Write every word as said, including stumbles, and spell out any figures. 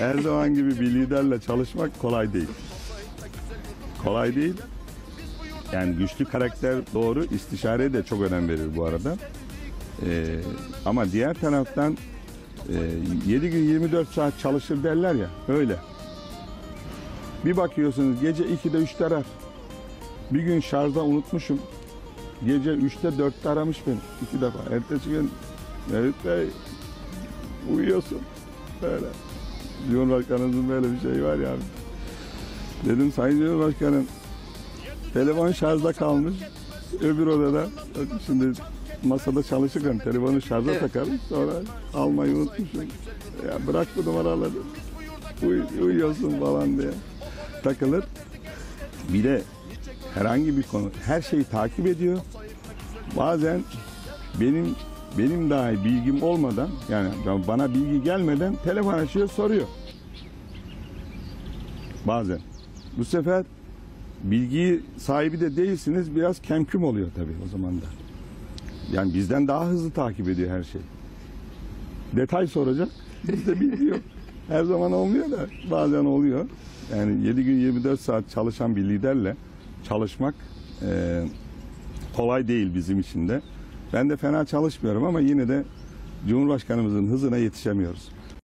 her zaman gibi bir liderle çalışmak kolay değil. Kolay değil. Yani güçlü karakter doğru, istişareye de çok önem verir bu arada. Ee, ama diğer taraftan e, yedi gün yirmi dört saat çalışır derler ya, öyle. Bir bakıyorsunuz gece ikide üçte arar. Bir gün şarjda unutmuşum. Gece üçte dörtte aramış beni iki defa. Ertesi gün Mevlüt Bey uyuyorsun böyle. Cumhurbaşkanımızın böyle bir şey var yani. Dedim Sayın Cumhurbaşkanım, telefon şarjda kalmış öbür odada. Şimdi masada çalışırken telefonu şarja evet. takarım, sonra almayı unutmuşum. Ya bırak bu numaraları, Uy, uyuyorsun falan diye takılır. Bir de herhangi bir konu, her şeyi takip ediyor. Bazen benim benim dahi bilgim olmadan, yani bana bilgi gelmeden telefon açıyor, soruyor. Bazen. Bu sefer bilgi sahibi de değilsiniz, biraz kemküm oluyor tabii o zaman da. Yani bizden daha hızlı takip ediyor her şey. Detay soracak, bizde bilgi yok. Her zaman olmuyor da bazen oluyor. Yani yedi gün yirmi dört saat çalışan bir liderle çalışmak e, kolay değil bizim için de. Ben de fena çalışmıyorum ama yine de Cumhurbaşkanımızın hızına yetişemiyoruz.